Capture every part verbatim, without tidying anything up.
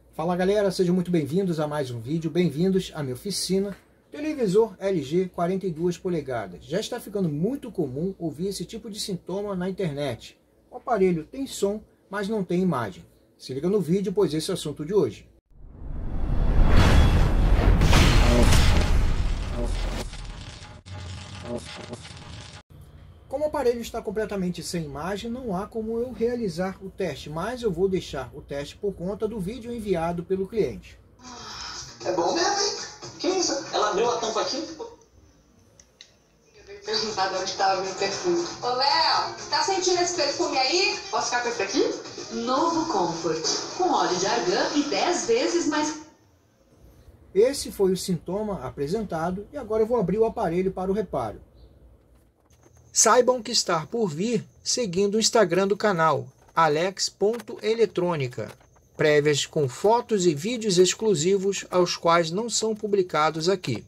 Fala galera, sejam muito bem-vindos a mais um vídeo, bem-vindos à minha oficina. Televisor L G quarenta e duas polegadas. Já está ficando muito comum ouvir esse tipo de sintoma na internet. O aparelho tem som, mas não tem imagem. Se liga no vídeo, pois esse é o assunto de hoje. Como o aparelho está completamente sem imagem, não há como eu realizar o teste, mas eu vou deixar o teste por conta do vídeo enviado pelo cliente. É bom mesmo, hein? Que isso? Ela abriu a tampa aqui? Eu dei perguntado onde estava meu perfume. Ô, Léo, tá sentindo esse perfume aí? Posso ficar com esse aqui? Novo Comfort, com óleo de argan e dez vezes mais... Esse foi o sintoma apresentado e agora eu vou abrir o aparelho para o reparo. Saibam que está por vir seguindo o Instagram do canal, alex ponto eletrônica. Prévias com fotos e vídeos exclusivos aos quais não são publicados aqui.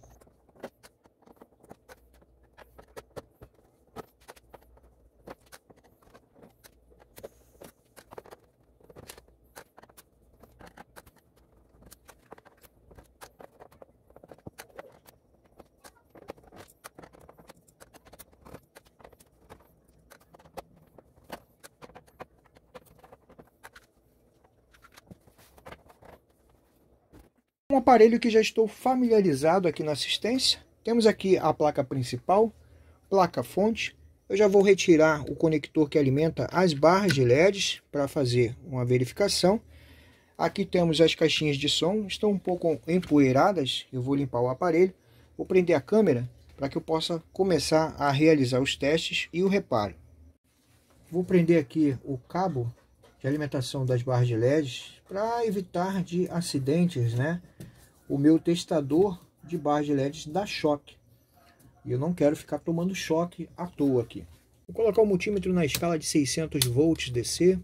Um aparelho que já estou familiarizado aqui na assistência. Temos aqui a placa principal, placa fonte. Eu já vou retirar o conector que alimenta as barras de L E Ds para fazer uma verificação. Aqui temos as caixinhas de som, estão um pouco empoeiradas. Eu vou limpar o aparelho, vou prender a câmera para que eu possa começar a realizar os testes e o reparo. Vou prender aqui o cabo de alimentação das barras de L E Ds para evitar de acidentes, né? O meu testador de barras de L E Ds dá choque e eu não quero ficar tomando choque à toa aqui. Vou colocar o multímetro na escala de seiscentos volts D C.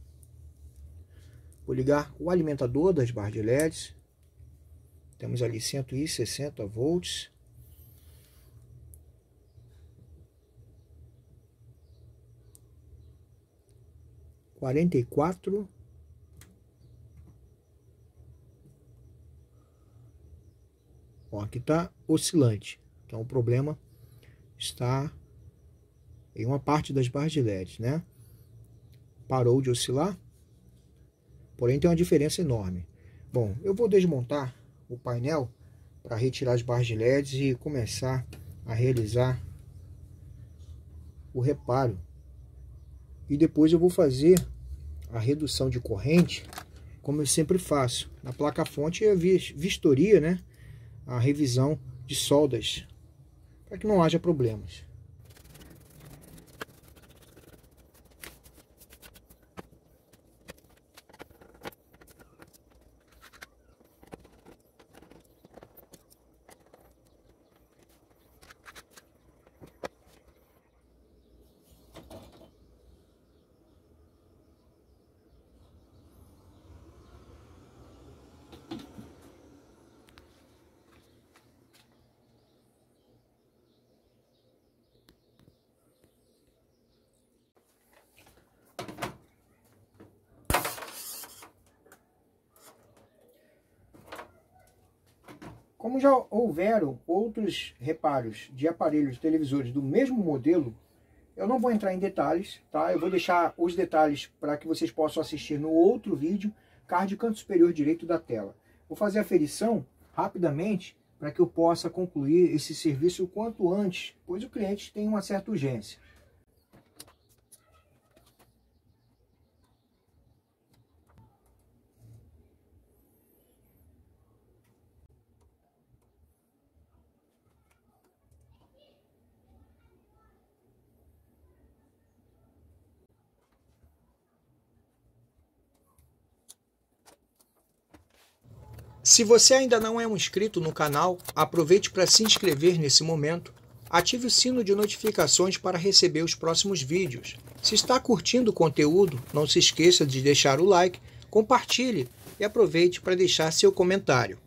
Vou ligar o alimentador das barras de L E Ds. Temos ali cento e sessenta volts. quarenta e quatro. Ó, aqui está oscilante. Então o problema está em uma parte das barras de L E Ds, né? Parou de oscilar. Porém tem uma diferença enorme. Bom, eu vou desmontar o painel para retirar as barras de L E Ds e começar a realizar o reparo. E depois eu vou fazer a redução de corrente, como eu sempre faço. Na placa-fonte é vistoria, né? A revisão de soldas, para que não haja problemas. Como já houveram outros reparos de aparelhos de televisores do mesmo modelo, eu não vou entrar em detalhes, tá? Eu vou deixar os detalhes para que vocês possam assistir no outro vídeo, card canto superior direito da tela. Vou fazer a aferição rapidamente para que eu possa concluir esse serviço o quanto antes, pois o cliente tem uma certa urgência. Se você ainda não é um inscrito no canal, aproveite para se inscrever nesse momento. Ative o sino de notificações para receber os próximos vídeos. Se está curtindo o conteúdo, não se esqueça de deixar o like, compartilhe e aproveite para deixar seu comentário.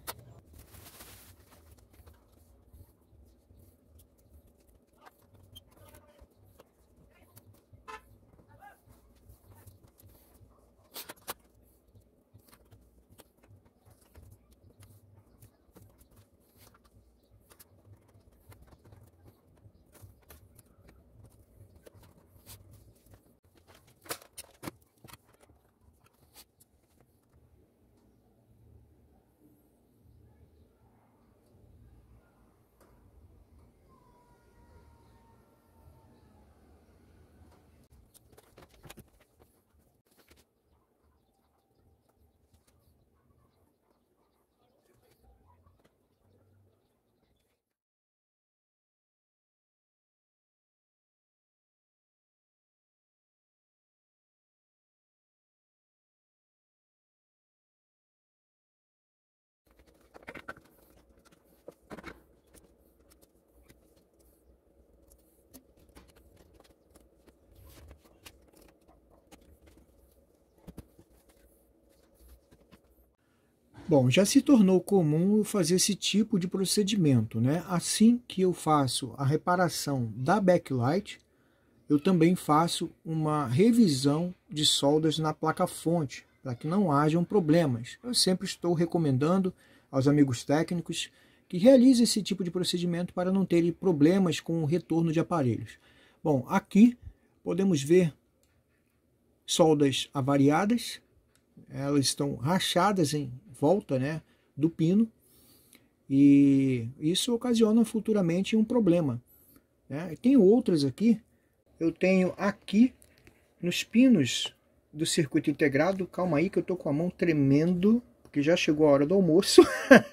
Bom, já se tornou comum eu fazer esse tipo de procedimento, né? Assim que eu faço a reparação da backlight, eu também faço uma revisão de soldas na placa-fonte, para que não hajam problemas. Eu sempre estou recomendando aos amigos técnicos que realizem esse tipo de procedimento para não terem problemas com o retorno de aparelhos. Bom, aqui podemos ver soldas avariadas, elas estão rachadas em volta, né, do pino, e isso ocasiona futuramente um problema, né? Tem outras aqui, eu tenho aqui nos pinos do circuito integrado, calma aí que eu tô com a mão tremendo, porque já chegou a hora do almoço.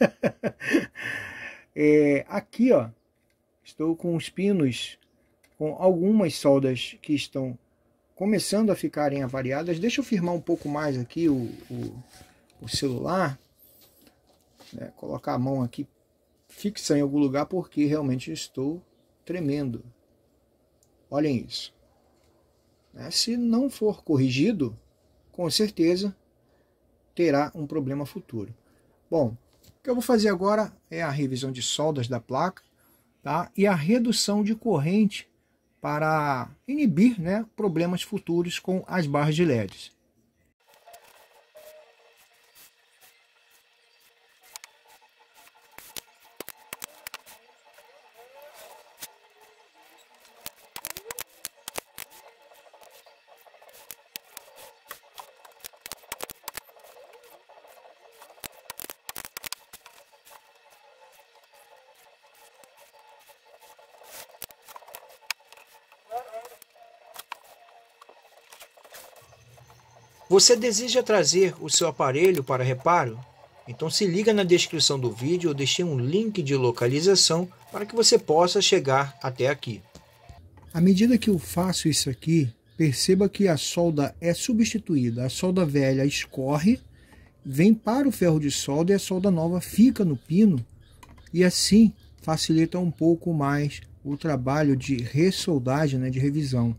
É, aqui, ó, estou com os pinos com algumas soldas que estão começando a ficarem avariadas. Deixa eu firmar um pouco mais aqui o, o, o celular, né? Colocar a mão aqui fixa em algum lugar, porque realmente estou tremendo. Olhem isso. Né? Se não for corrigido, com certeza terá um problema futuro. Bom, o que eu vou fazer agora é a revisão de soldas da placa, tá? E a redução de corrente para inibir, né, problemas futuros com as barras de L E Ds. Você deseja trazer o seu aparelho para reparo? Então se liga na descrição do vídeo, eu deixei um link de localização para que você possa chegar até aqui. À medida que eu faço isso aqui, perceba que a solda é substituída. A solda velha escorre, vem para o ferro de solda e a solda nova fica no pino, e assim facilita um pouco mais o trabalho de ressoldagem, né, de revisão.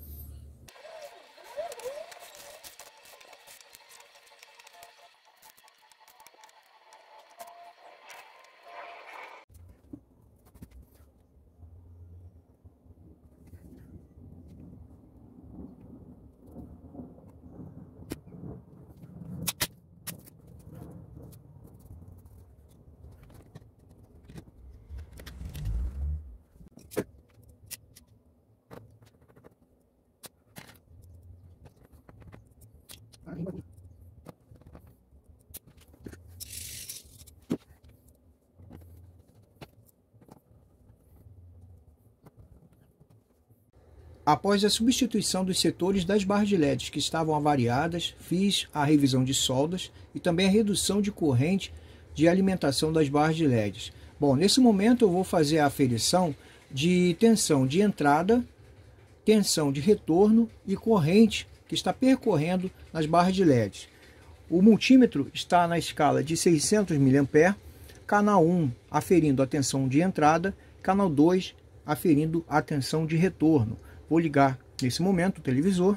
Após a substituição dos setores das barras de L E Ds que estavam avariadas, fiz a revisão de soldas e também a redução de corrente de alimentação das barras de L E Ds. Bom, nesse momento eu vou fazer a aferição de tensão de entrada, tensão de retorno e corrente que está percorrendo nas barras de L E Ds. O multímetro está na escala de seiscentos miliamperes, canal um aferindo a tensão de entrada, canal dois aferindo a tensão de retorno. Vou ligar nesse momento o televisor.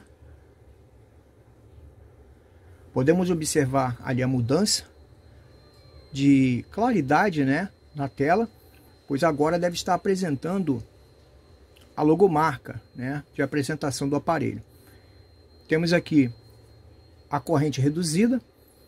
Podemos observar ali a mudança de claridade, né, na tela, pois agora deve estar apresentando a logomarca, né, de apresentação do aparelho. Temos aqui a corrente reduzida,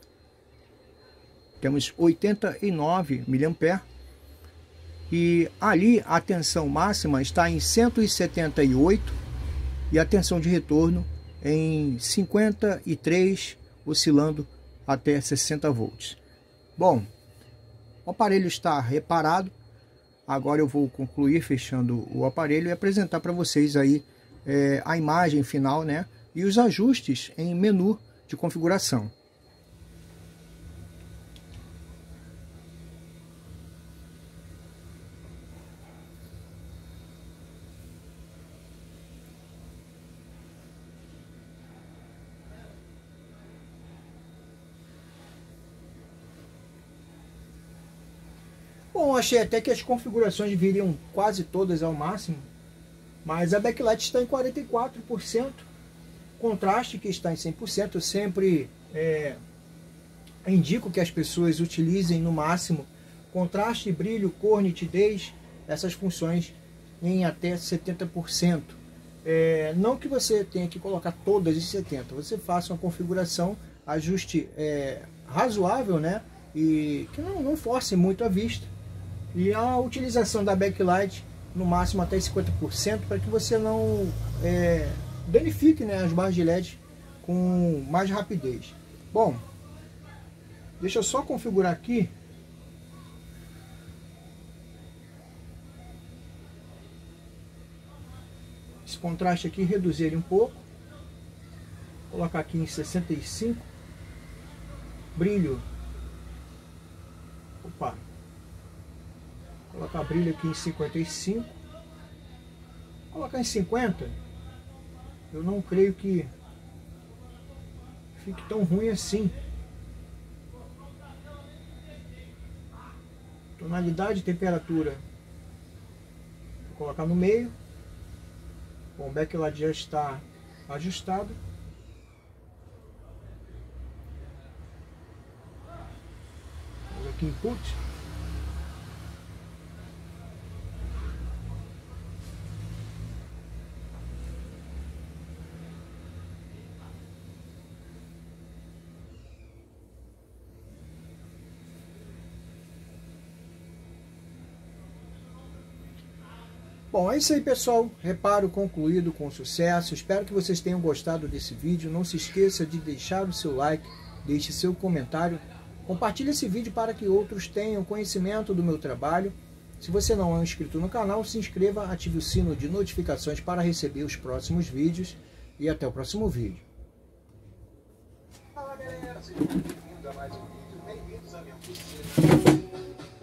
temos oitenta e nove miliamperes, e ali a tensão máxima está em cento e setenta e oito e a tensão de retorno em cinquenta e três, oscilando até sessenta volts. Bom, o aparelho está reparado. Agora eu vou concluir fechando o aparelho e apresentar para vocês aí é, a imagem final, né, e os ajustes em menu de configuração. Bom, achei até que as configurações viriam quase todas ao máximo, mas a backlight está em quarenta e quatro por cento, contraste que está em cem por cento. Eu sempre é, indico que as pessoas utilizem no máximo contraste, brilho, cor, nitidez, essas funções em até setenta por cento. É, não que você tenha que colocar todas em setenta por cento, você faça uma configuração, ajuste é, razoável, né? E que não, não force muito a vista. E a utilização da backlight no máximo até cinquenta por cento, para que você não é, danifique, né, as barras de L E D com mais rapidez. Bom, deixa eu só configurar aqui. Esse contraste aqui, reduzir ele um pouco. Vou colocar aqui em sessenta e cinco. Brilho. Opa. Vou colocar brilho aqui em cinquenta e cinco. Vou colocar em cinquenta. Eu não creio que fique tão ruim assim. Tonalidade e temperatura. Vou colocar no meio. Bom, o backlight já está ajustado. Vamos aqui em input. Bom, é isso aí, pessoal. Reparo concluído com sucesso. Espero que vocês tenham gostado desse vídeo. Não se esqueça de deixar o seu like, deixe seu comentário. Compartilhe esse vídeo para que outros tenham conhecimento do meu trabalho. Se você não é inscrito no canal, se inscreva, ative o sino de notificações para receber os próximos vídeos. E até o próximo vídeo. Fala, galera. Sejam bem-vindos a mais um vídeo. Bem-vindos à minha oficina.